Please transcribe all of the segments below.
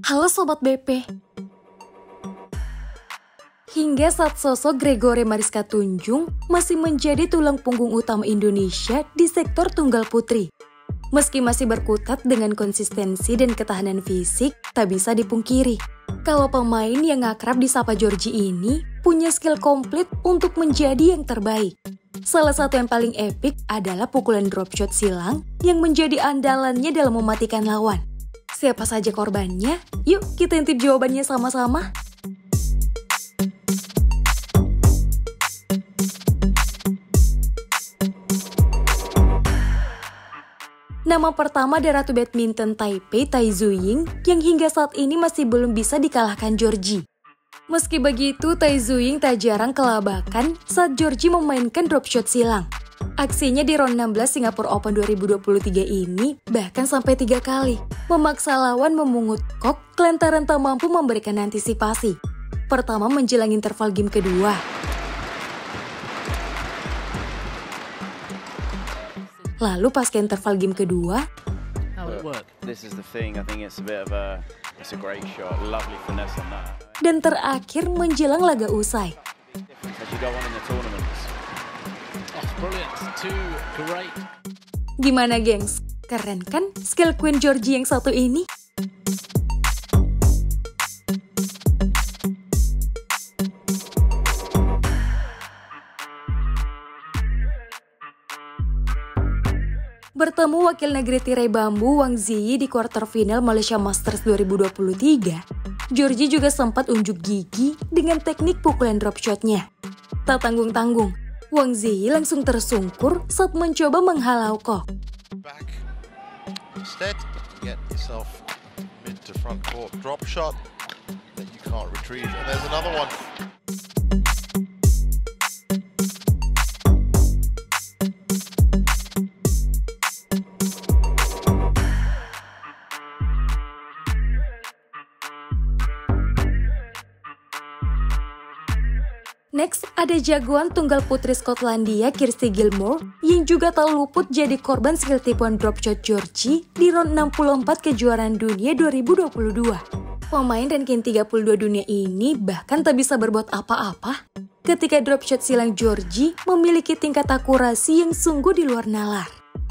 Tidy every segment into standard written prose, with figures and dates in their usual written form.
Halo Sobat BP. Hingga saat sosok Gregory Mariska Tunjung masih menjadi tulang punggung utama Indonesia di sektor tunggal putri. Meski masih berkutat dengan konsistensi dan ketahanan fisik, tak bisa dipungkiri kalau pemain yang akrab disapa Georgie ini punya skill komplit untuk menjadi yang terbaik. Salah satu yang paling epik adalah pukulan drop shot silang yang menjadi andalannya dalam mematikan lawan. Siapa saja korbannya? Yuk kita intip jawabannya sama-sama. Nama pertama dari Ratu Badminton Taipei, Tai Tzu-Ying, yang hingga saat ini masih belum bisa dikalahkan Georgie. Meski begitu, Tai Tzu-Ying tak jarang kelabakan saat Georgie memainkan drop shot silang. Aksinya di round 16 Singapore Open 2023 ini bahkan sampai 3 kali, memaksa lawan memungut kok lantaran tak mampu memberikan antisipasi. Pertama menjelang interval game kedua. Lalu pasca interval game kedua, dan terakhir menjelang laga usai. Gimana gengs? Keren kan skill Queen Georgie yang satu ini? Bertemu wakil negeri tirai bambu Wang Ziyi di quarter final Malaysia Masters 2023, Georgie juga sempat unjuk gigi dengan teknik pukulan drop shotnya. Tak tanggung-tanggung, Wang Ziyi langsung tersungkur saat mencoba menghalau kok. Next, ada jagoan tunggal putri Skotlandia Kirsty Gilmore yang juga tak luput jadi korban skill tipuan drop shot Georgie di round 64 kejuaraan dunia 2022. Pemain ranking 32 dunia ini bahkan tak bisa berbuat apa-apa ketika drop shot silang Georgie memiliki tingkat akurasi yang sungguh di luar nalar.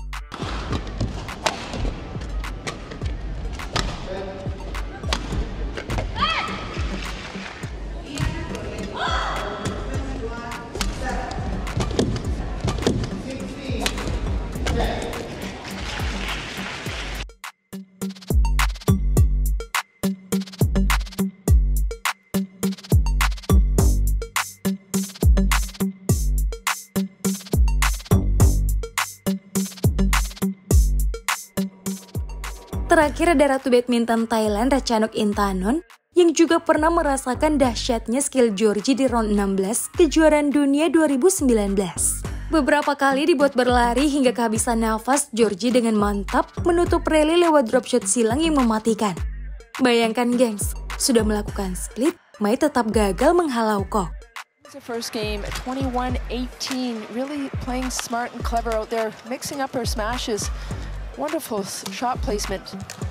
Terakhir ada Ratu Badminton Thailand Ratchanok Intanon yang juga pernah merasakan dahsyatnya skill Georgie di round 16 kejuaraan dunia 2019. Beberapa kali dibuat berlari hingga kehabisan nafas, Georgie dengan mantap menutup rally lewat drop shot silang yang mematikan. Bayangkan gengs, sudah melakukan split, Mai tetap gagal menghalau kok. The first game, 21-18, really playing smart and clever out there, mixing up her smashes. Wonderful shot placement.